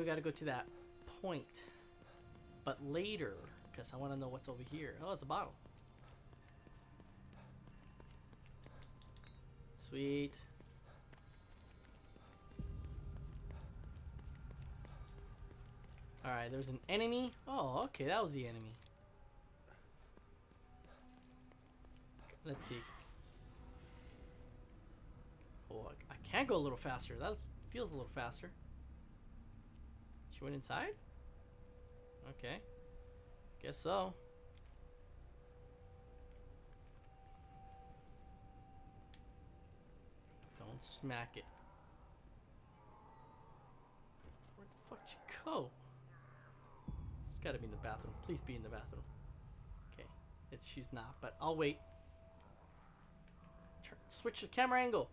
we gotta go to that point. But later, because I want to know what's over here. Oh, it's a bottle. Sweet. Alright, there's an enemy. Oh, okay, that was the enemy. Let's see. Oh, I can go a little faster. That feels a little faster. She went inside? Okay. Guess so. Don't smack it. Where the fuck did you go? She's gotta be in the bathroom. Please be in the bathroom. Okay. She's not, but I'll wait. Switch the camera angle.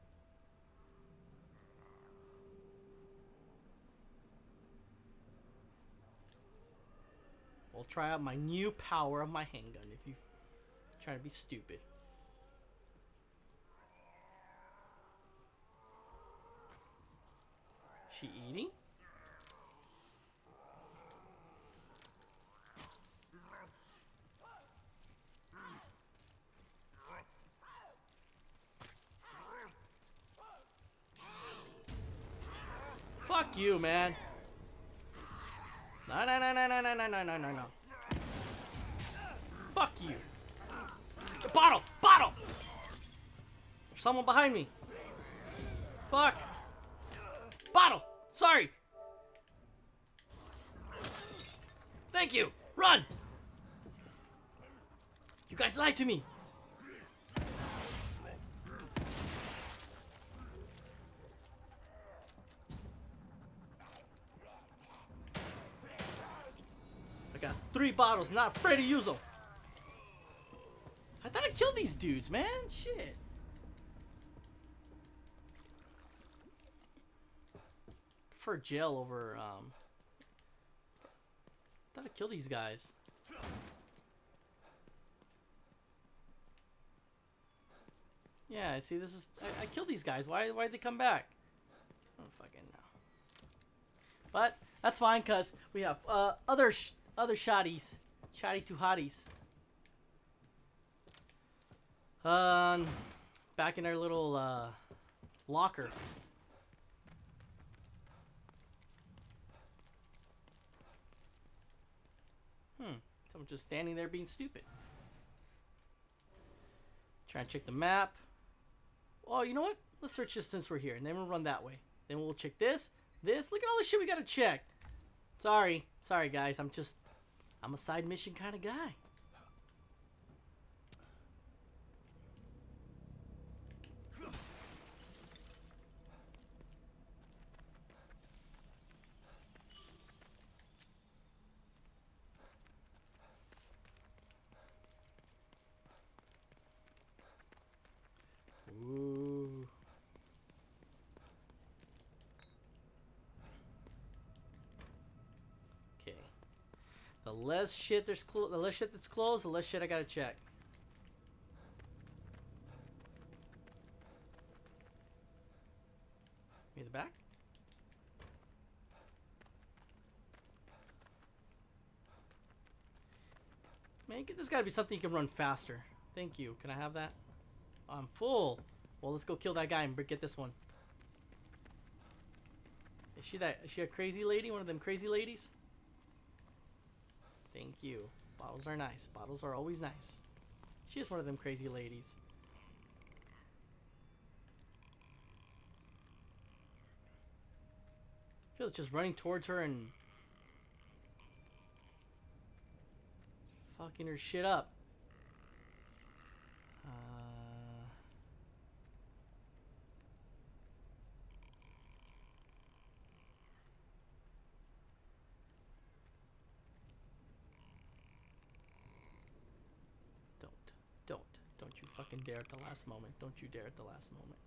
We'll try out my new power of my handgun if you try to be stupid. She eating? Fuck you, man. No, no, no, no, no, no, no, no, no, no, no. Fuck you. Bottle! Bottle! There's someone behind me. Fuck. Bottle! Sorry. Thank you. Run! You guys lied to me. I got 3 bottles, not afraid to use them. I thought I killed these dudes, man. Shit. Prefer jail over, I thought I killed these guys. Yeah, see, this is... I killed these guys. Why'd they come back? I don't fucking know. But, that's fine, because we have, other shotties. Shotty to hotties. Back in our little, locker. Someone just standing there being stupid. Try and check the map. Oh, you know what? Let's search this since we're here, and then we'll run that way. Then we'll check this. Look at all the shit we gotta check. Sorry, guys. I'm a side mission kind of guy. Ooh. Okay. The less shit that's closed, the less shit I gotta check. Me in the back? Man, there's gotta be something you can run faster. Thank you. Can I have that? I'm full. Well, let's go kill that guy and get this one. Is she a crazy lady? One of them crazy ladies? Thank you. Bottles are nice. Bottles are always nice. She is one of them crazy ladies. I feel it's just running towards her and fucking her shit up. Don't you fucking dare at the last moment. Don't you dare at the last moment.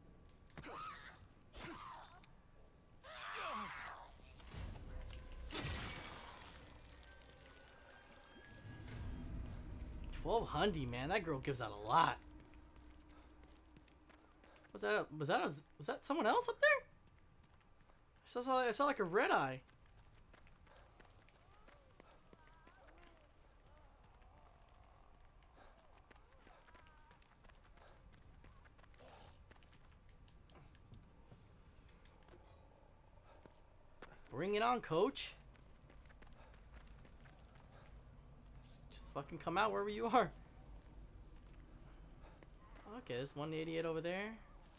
$1,200, man. That girl gives out a lot. Was that someone else up there? I I saw like a red eye. Bring it on, coach. Just fucking come out wherever you are. Okay, there's one idiot over there.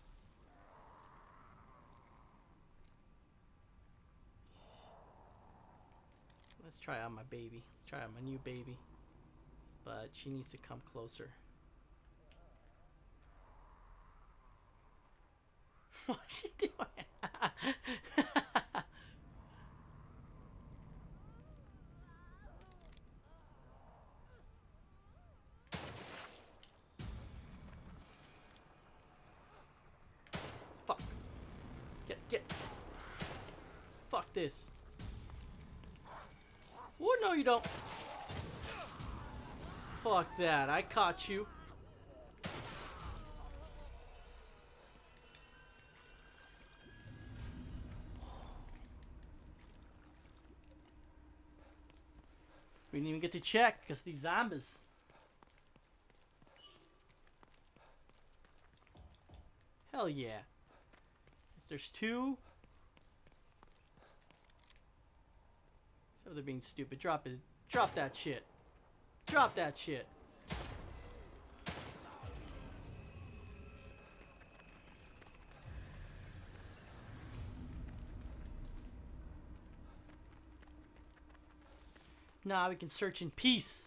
Let's try out my baby. Let's try out my new baby. But she needs to come closer. What's she doing? Fuck. Get. Fuck this. Oh, no, you don't. Fuck that. I caught you. We didn't even get to check because these zombies. Hell yeah. There's two. So they're being stupid. Drop that shit. Drop that shit. Nah, we can search in peace.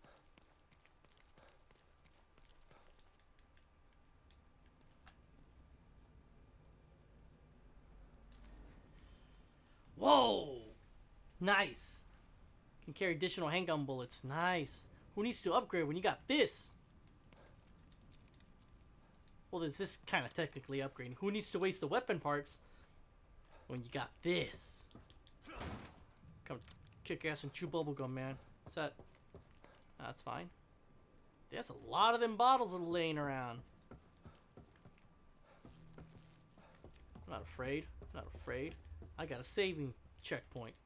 Whoa! Nice. Can carry additional handgun bullets. Nice. Who needs to upgrade when you got this? Well, there's this kind of technically upgrading. Who needs to waste the weapon parts when you got this? Come kick ass and chew bubblegum, man. What's that? That's fine. There's a lot of them bottles are laying around. I'm not afraid. I'm not afraid. I got a saving checkpoint.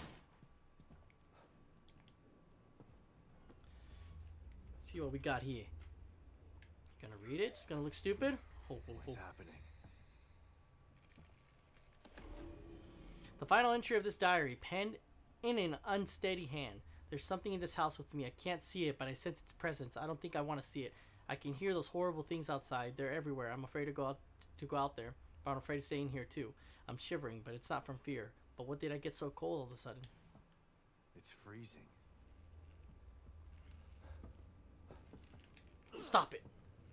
Let's see what we got here. Gonna read it? It's gonna look stupid? What's happening? The final entry of this diary, penned in an unsteady hand. There's something in this house with me. I can't see it, but I sense its presence. I don't think I want to see it. I can hear those horrible things outside. They're everywhere. I'm afraid to go out there, but I'm afraid of staying here too. I'm shivering, but it's not from fear. But what did I get so cold all of a sudden? It's freezing. Stop it.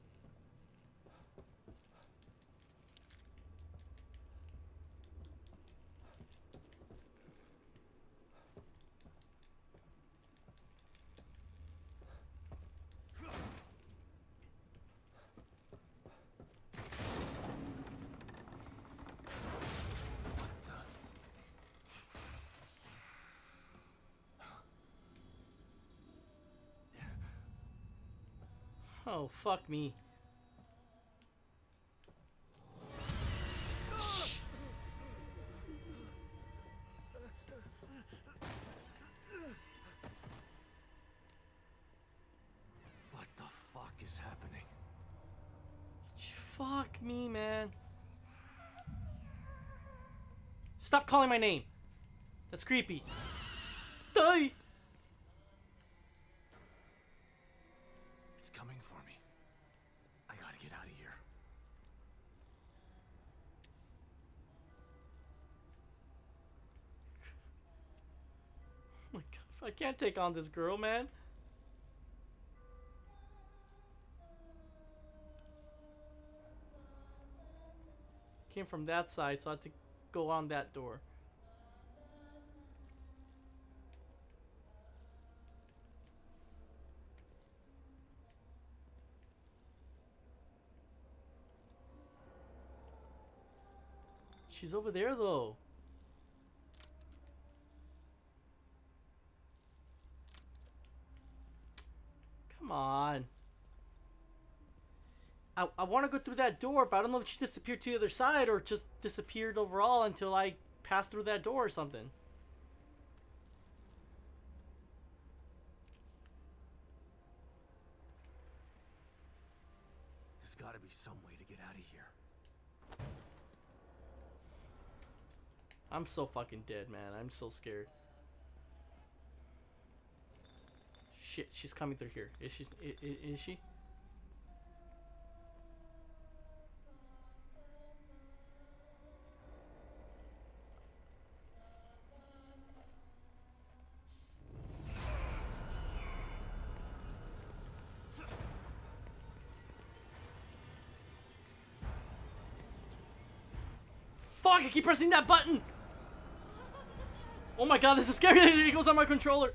Oh, fuck me. Shh. What the fuck is happening? Fuck me, man. Stop calling my name. That's creepy. Die. It's coming for me. I gotta get out of here. Oh my god, I can't take on this girl, man. Came from that side, so I had to go on that door. She's over there, though. Come on. I want to go through that door, but I don't know if she disappeared to the other side or just disappeared overall until I pass through that door or something. There's gotta be some way to get out of here. I'm so fucking dead, man. I'm so scared. Shit, she's coming through here. Is she? Is she? Fuck, I keep pressing that button! Oh my god, this is scary. It goes on my controller.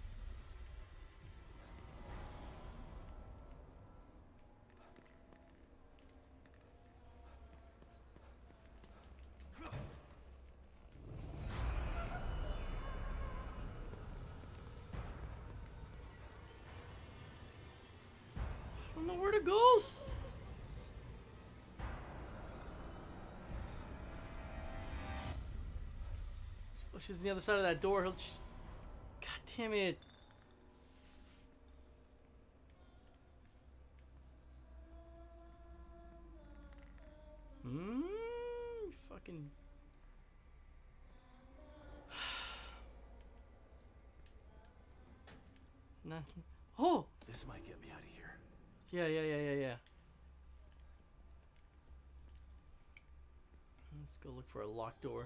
I don't know where to go. Oh, she's on the other side of that door. God damn it. Fucking. Nothing. Oh! This might get me out of here. Yeah. Let's go look for a locked door.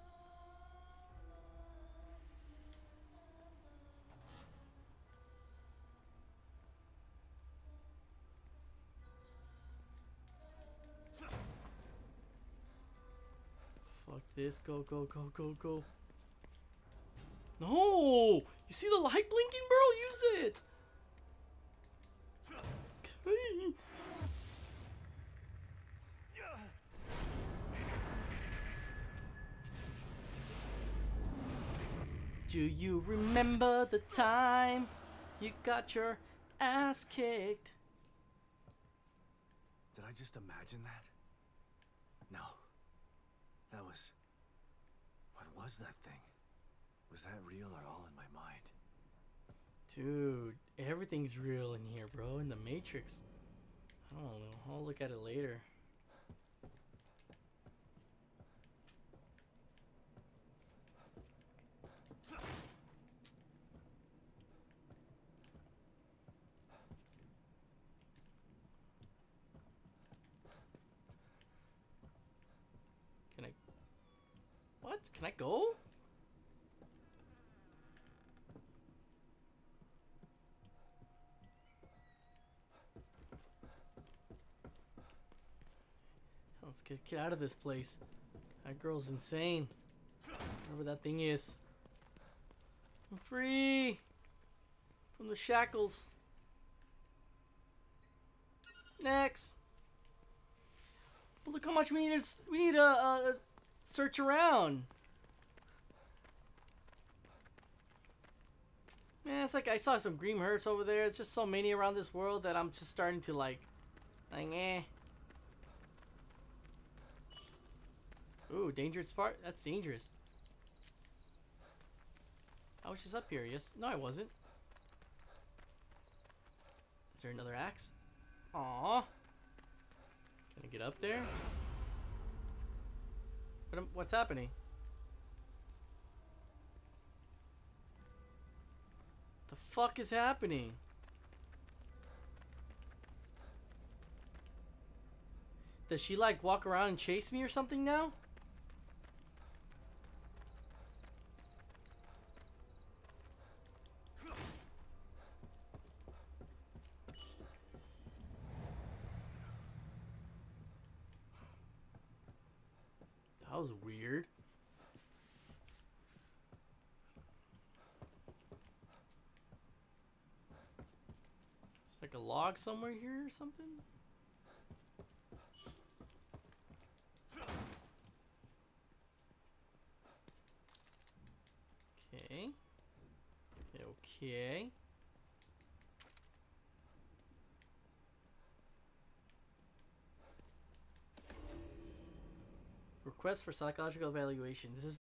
Fuck this. Go. No! You see the light blinking, bro? Use it! Okay. Do you remember the time you got your ass kicked? Did I just imagine that? No. That was... What was that thing? Was that real or all in my mind? Dude, everything's real in here, bro. In the Matrix. I don't know. I'll look at it later. Can I... What? Can I go? Let's get out of this place. That girl's insane. Whatever that thing is. I'm free from the shackles. Next. But look how much we need to search around. Man, it's like I saw some green herbs over there. It's just so many around this world that I'm just starting to like eh. Ooh, dangerous part? That's dangerous. I was just up here, yes? No, I wasn't. Is there another axe? Aww. Can I get up there? What's happening? The fuck is happening? Does she like walk around and chase me or something now? That was weird. It's like a log somewhere here or something? Okay. Okay. Request for psychological evaluation.